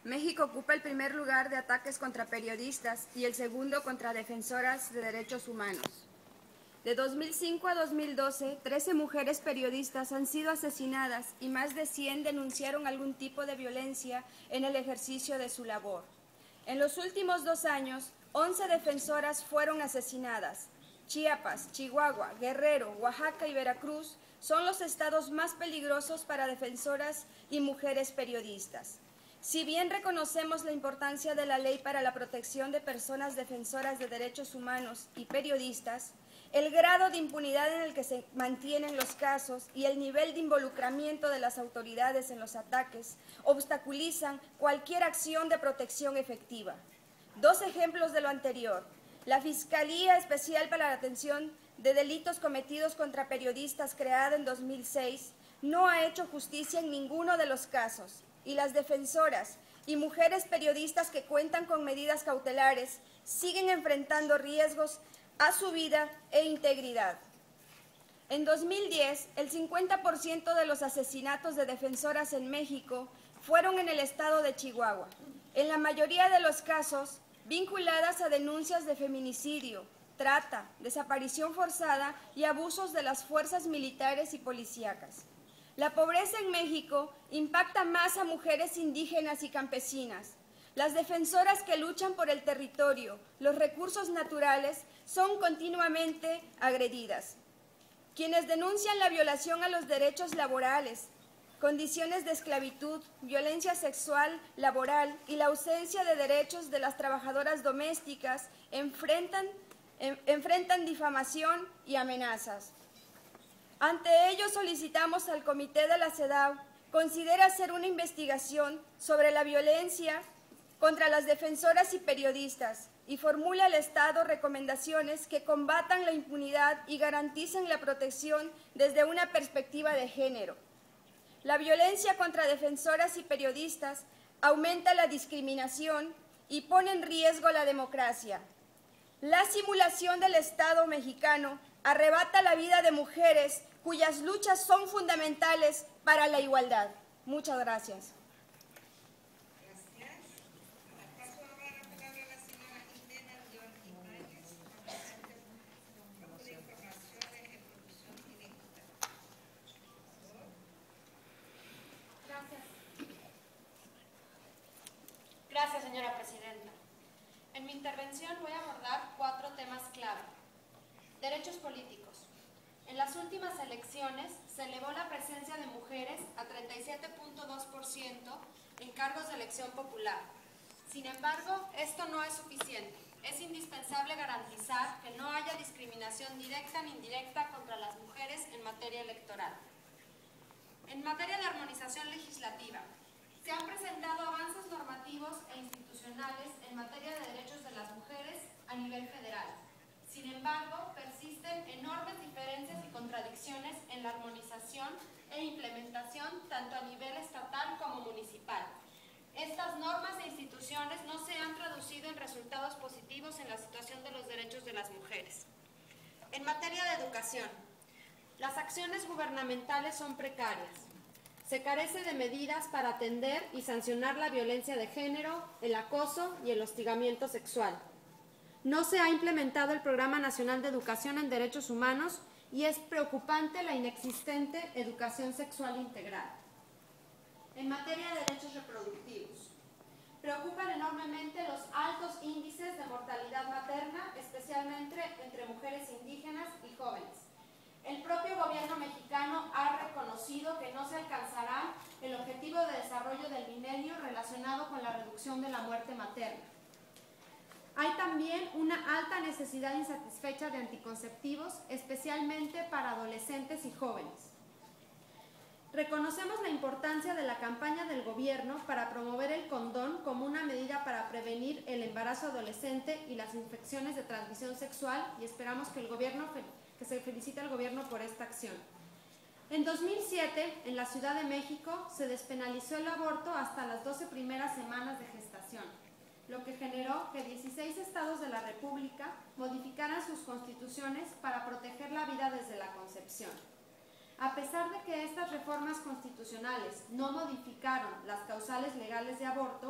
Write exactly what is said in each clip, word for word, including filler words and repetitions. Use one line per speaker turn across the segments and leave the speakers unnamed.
México ocupa el primer lugar de ataques contra periodistas y el segundo contra defensoras de derechos humanos. De dos mil cinco a dos mil doce, trece mujeres periodistas han sido asesinadas y más de cien denunciaron algún tipo de violencia en el ejercicio de su labor. En los últimos dos años, once defensoras fueron asesinadas. Chiapas, Chihuahua, Guerrero, Oaxaca y Veracruz son los estados más peligrosos para defensoras y mujeres periodistas. Si bien reconocemos la importancia de la ley para la protección de personas defensoras de derechos humanos y periodistas, el grado de impunidad en el que se mantienen los casos y el nivel de involucramiento de las autoridades en los ataques obstaculizan cualquier acción de protección efectiva. Dos ejemplos de lo anterior. La Fiscalía Especial para la Atención de Delitos Cometidos contra Periodistas, creada en dos mil seis, no ha hecho justicia en ninguno de los casos, y las defensoras y mujeres periodistas que cuentan con medidas cautelares siguen enfrentando riesgos a su vida e integridad. En dos mil diez, el cincuenta por ciento de los asesinatos de defensoras en México fueron en el estado de Chihuahua, en la mayoría de los casos vinculadas a denuncias de feminicidio, trata, desaparición forzada y abusos de las fuerzas militares y policíacas. La pobreza en México impacta más a mujeres indígenas y campesinas. Las defensoras que luchan por el territorio, los recursos naturales, son continuamente agredidas. Quienes denuncian la violación a los derechos laborales, condiciones de esclavitud, violencia sexual, laboral y la ausencia de derechos de las trabajadoras domésticas enfrentan, en, enfrentan difamación y amenazas. Ante ello solicitamos al Comité de la CEDAW considere hacer una investigación sobre la violencia contra las defensoras y periodistas y formule al Estado recomendaciones que combatan la impunidad y garanticen la protección desde una perspectiva de género. La violencia contra defensoras y periodistas aumenta la discriminación y pone en riesgo la democracia. La simulación del Estado mexicano arrebata la vida de mujeres cuyas luchas son fundamentales para la igualdad. Muchas gracias.
Gracias, señora presidenta. En mi intervención voy a abordar cuatro temas clave. Derechos políticos. En las últimas elecciones se elevó la presencia de mujeres a treinta y siete punto dos por ciento en cargos de elección popular. Sin embargo, esto no es suficiente. Es indispensable garantizar que no haya discriminación directa ni indirecta contra las mujeres en materia electoral. En materia de armonización legislativa, se han presentado avances normativos e institucionales en materia de derechos de las mujeres a nivel federal. Sin embargo, persisten enormes diferencias y contradicciones en la armonización e implementación tanto a nivel estatal como municipal. Estas normas e instituciones no se han traducido en resultados positivos en la situación de los derechos de las mujeres. En materia de educación, las acciones gubernamentales son precarias. Se carece de medidas para atender y sancionar la violencia de género, el acoso y el hostigamiento sexual. No se ha implementado el Programa Nacional de Educación en Derechos Humanos y es preocupante la inexistente educación sexual integral. En materia de derechos reproductivos, preocupan enormemente los altos índices de mortalidad materna, especialmente entre mujeres indígenas y jóvenes. El propio gobierno mexicano ha reconocido que no se alcanzará el objetivo de desarrollo del milenio relacionado con la reducción de la muerte materna. Hay también una alta necesidad insatisfecha de anticonceptivos, especialmente para adolescentes y jóvenes. Reconocemos la importancia de la campaña del gobierno para promover el condón como una medida para prevenir el embarazo adolescente y las infecciones de transmisión sexual y esperamos que el gobierno, que se felicite al gobierno por esta acción. En dos mil siete, en la Ciudad de México, se despenalizó el aborto hasta las doce primeras semanas de gestación, lo que generó que dieciséis estados de la República modificaran sus constituciones para proteger la vida desde la concepción. A pesar de que estas reformas constitucionales no modificaron las causales legales de aborto,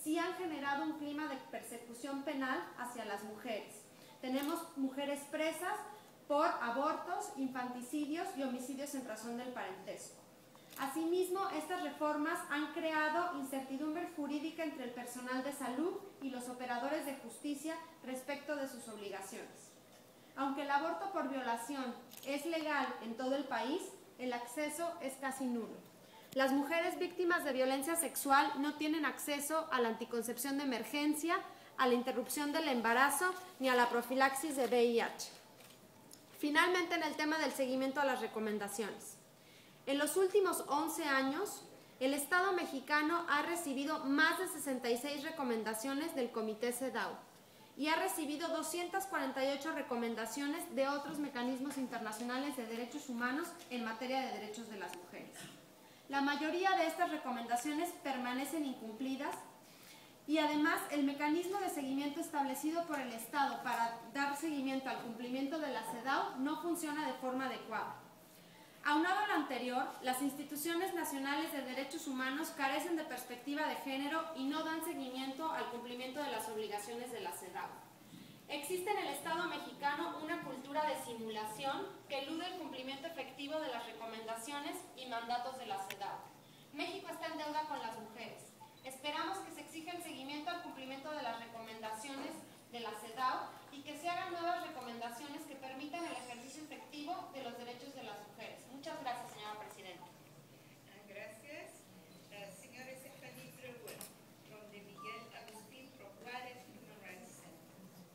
sí han generado un clima de persecución penal hacia las mujeres. Tenemos mujeres presas por abortos, infanticidios y homicidios en razón del parentesco. Asimismo, estas reformas han creado incertidumbre jurídica entre el personal de salud y los operadores de justicia respecto de sus obligaciones. Aunque el aborto por violación es legal en todo el país, el acceso es casi nulo. Las mujeres víctimas de violencia sexual no tienen acceso a la anticoncepción de emergencia, a la interrupción del embarazo ni a la profilaxis de V I H. Finalmente, en el tema del seguimiento a las recomendaciones. En los últimos once años, el Estado mexicano ha recibido más de sesenta y seis recomendaciones del Comité CEDAW y ha recibido doscientas cuarenta y ocho recomendaciones de otros mecanismos internacionales de derechos humanos en materia de derechos de las mujeres. La mayoría de estas recomendaciones permanecen incumplidas y además el mecanismo de seguimiento establecido por el Estado para dar seguimiento al cumplimiento de la CEDAW no funciona de forma adecuada. Aunado a lo anterior, las instituciones nacionales de derechos humanos carecen de perspectiva de género y no dan seguimiento al cumplimiento de las obligaciones de la CEDAW. Existe en el Estado mexicano una cultura de simulación que elude el cumplimiento efectivo de las recomendaciones y mandatos de la CEDAW. México está en deuda con las mujeres. Esperamos que se exija el seguimiento al cumplimiento de las recomendaciones de la CEDAW y que se hagan nuevas recomendaciones que permitan el ejercicio efectivo de los derechos de las mujeres. Muchas gracias, señora presidenta.
Gracias. Uh, señora Stephanie Brewer, from the Miguel Agustín Juárez Human Rights Center.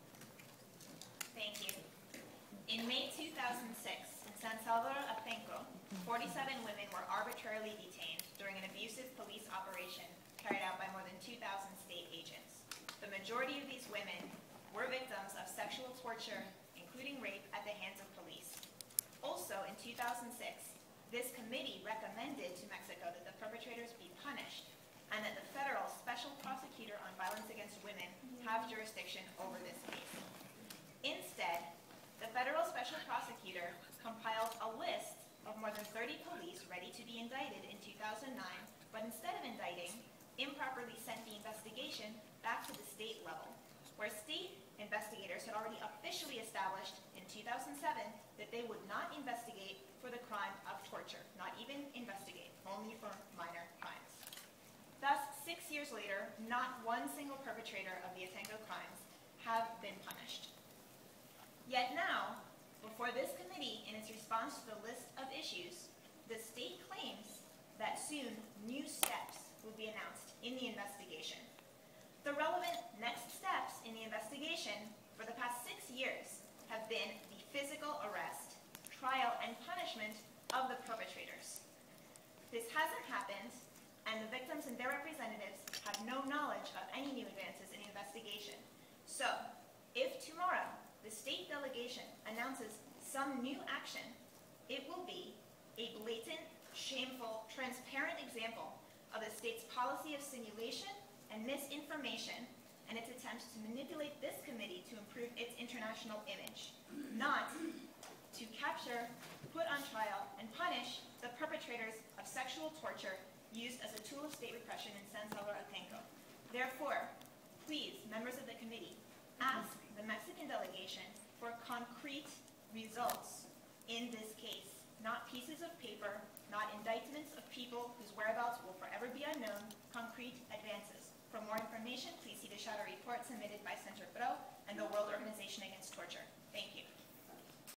Thank you. In May two thousand six, in San Salvador Atenco, forty-seven women were arbitrarily detained during an abusive police operation carried out by more than two thousand state agents. The majority of these women were victims of sexual torture, including rape, at the hands of police. Also, in two thousand six, this committee recommended to Mexico that the perpetrators be punished and that the federal special prosecutor on violence against women have jurisdiction over this case. Instead, the federal special prosecutor compiled a list of more than thirty police ready to be indicted in two thousand nine, but instead of indicting, improperly sent the investigation back to the state level, where state investigators had already officially established in two thousand seven that they would not investigate for the crime of torture, not even investigate, only for minor crimes. Thus, six years later, not one single perpetrator of the Atenco crimes have been punished. Yet now, before this committee, in its response to the list of issues, the state claims that soon new steps will be announced in the investigation. The relevant next steps in the investigation for the past six years have been the physical arrest, trial, and punishment of the perpetrators. This hasn't happened, and the victims and their representatives have no knowledge of any new advances in the investigation. So, if tomorrow the state delegation announces some new action, it will be a blatant, shameful, transparent example of the state's policy of simulation and misinformation and its attempts to manipulate this committee to improve its international image, not to capture, put on trial, and punish the perpetrators of sexual torture used as a tool of state repression in San Salvador Atenco. Therefore, please, members of the committee, ask the Mexican delegation for concrete results in this case, not pieces of paper, not indictments of people whose whereabouts will forever be unknown, concrete advances. For more information, please see the shadow report submitted by Center